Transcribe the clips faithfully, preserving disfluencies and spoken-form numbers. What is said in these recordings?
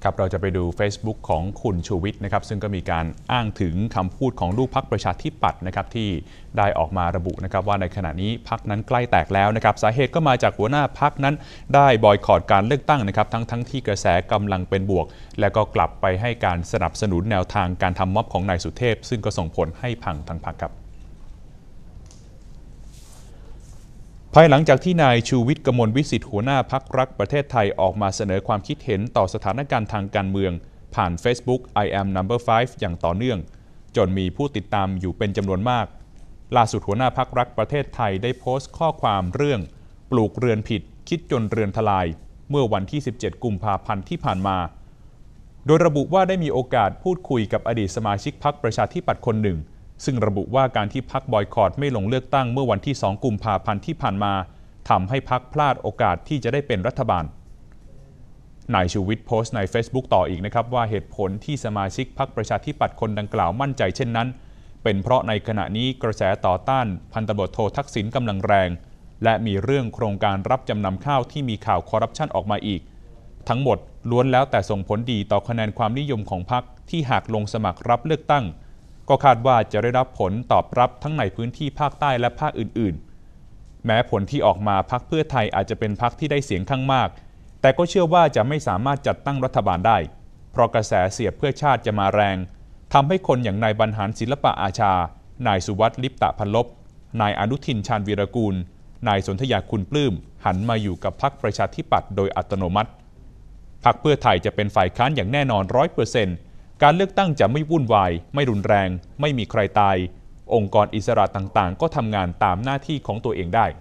ครับเราจะไปดู Facebook ของคุณชูวิทย์นะครับซึ่งก็มีการอ้างถึงคำพูดของลูกพรรคประชาธิปัตย์นะครับที่ได้ออกมาระบุนะครับว่าในขณะนี้พรรคนั้นใกล้แตกแล้วนะครับสาเหตุก็มาจากหัวหน้าพรรคนั้นได้บอยคอตการเลือกตั้งนะครับทั้งทั้งที่กระแสกำลังเป็นบวกและก็กลับไปให้การสนับสนุนแนวทางการทำม็อบของนายสุเทพซึ่งก็ส่งผลให้พังทั้งพรรคครับภายหลังจากที่นายชูวิทย์กมลวิสิทธิ์หัวหน้าพรรครักประเทศไทยออกมาเสนอความคิดเห็นต่อสถานการณ์ทางการเมืองผ่าน Facebook I am number ไฟว์ อย่างต่อเนื่องจนมีผู้ติดตามอยู่เป็นจำนวนมากล่าสุดหัวหน้าพรรครักประเทศไทยได้โพสต์ข้อความเรื่องปลูกเรือนผิดคิดจนเรือนทลายเมื่อวันที่สิบเจ็ดกุมภาพันธ์ที่ผ่านมาโดยระบุว่าได้มีโอกาสพูดคุยกับอดีตสมาชิกพรรคประชาธิปัตย์คนหนึ่งซึ่งระบุว่าการที่พรรคบอยคอตไม่ลงเลือกตั้งเมื่อวันที่สองกุมภาพันธ์ที่ผ่านมาทำให้พรรคพลาดโอกาสที่จะได้เป็นรัฐบาลนายชูวิทย์โพสต์ใน Facebook ต่ออีกนะครับว่าเหตุผลที่สมาชิกพรรคประชาธิปัตย์คนดังกล่าวมั่นใจเช่นนั้นเป็นเพราะในขณะนี้กระแสต่อต้านพันตำรวจโททักษิณกำลังแรงและมีเรื่องโครงการรับจำนำข้าวที่มีข่าวคอร์รัปชันออกมาอีกทั้งหมดล้วนแล้วแต่ส่งผลดีต่อคะแนนความนิยมของพรรคที่หากลงสมัครรับเลือกตั้งก็คาดว่าจะได้รับผลตอบรับทั้งในพื้นที่ภาคใต้และภาคอื่นๆแม้ผลที่ออกมาพรรคเพื่อไทยอาจจะเป็นพรรคที่ได้เสียงข้างมากแต่ก็เชื่อว่าจะไม่สามารถจัดตั้งรัฐบาลได้เพราะกระแสเสียบเพื่อชาติจะมาแรงทำให้คนอย่างนายบรรหารศิลปะอาชานายสุวัฒน์ลิปตะพันลบนายอนุทินชาญวีรกูลนายสนธยาคุณปลื้มหันมาอยู่กับพรรคประชาธิปัตย์โดยอัตโนมัติพรรคเพื่อไทยจะเป็นฝ่ายค้านอย่างแน่นอน ร้อยเปอร์เซ็นต์ การเลือกตั้งจะไม่วุ่นวายไม่รุนแรงไม่มีใครตายองค์กรอิสระต่างๆก็ทำงานตามหน้าที่ของตัวเองได้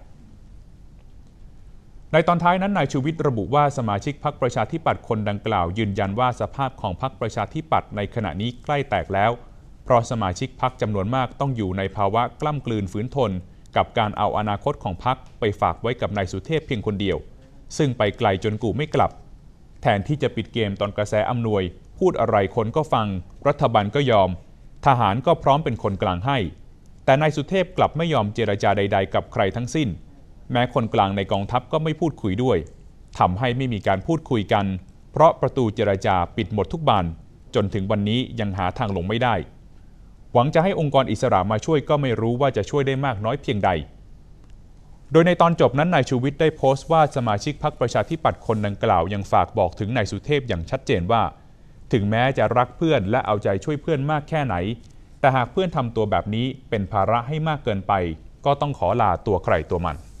ในตอนท้ายนั้นนายชูวิทย์ระบุว่าสมาชิกพรรคประชาธิปัตย์คนดังกล่าวยืนยันว่าสภาพของพรรคประชาธิปัตย์ในขณะนี้ใกล้แตกแล้วเพราะสมาชิกพรรคจำนวนมากต้องอยู่ในภาวะกล้ำกลืนฝืนทนกับการเอาอนาคตของพรรคไปฝากไว้กับนายสุเทพเพียงคนเดียวซึ่งไปไกลจนกูไม่กลับแทนที่จะปิดเกมตอนกระแสอำนวยพูดอะไรคนก็ฟังรัฐบาลก็ยอมทหารก็พร้อมเป็นคนกลางให้แต่นายสุเทพกลับไม่ยอมเจรจาใดๆกับใครทั้งสิ้นแม้คนกลางในกองทัพก็ไม่พูดคุยด้วยทำให้ไม่มีการพูดคุยกันเพราะประตูเจรจาปิดหมดทุกบานจนถึงวันนี้ยังหาทางลงไม่ได้หวังจะให้องค์กรอิสระมาช่วยก็ไม่รู้ว่าจะช่วยได้มากน้อยเพียงใดโดยในตอนจบนั้นนายชูวิทย์ได้โพสต์ว่าสมาชิกพรรคประชาธิปัตย์คนดังกล่าวยังฝากบอกถึงนายสุเทพอย่างชัดเจนว่าถึงแม้จะรักเพื่อนและเอาใจช่วยเพื่อนมากแค่ไหนแต่หากเพื่อนทำตัวแบบนี้เป็นภาระให้มากเกินไปก็ต้องขอลาตัวใครตัวมัน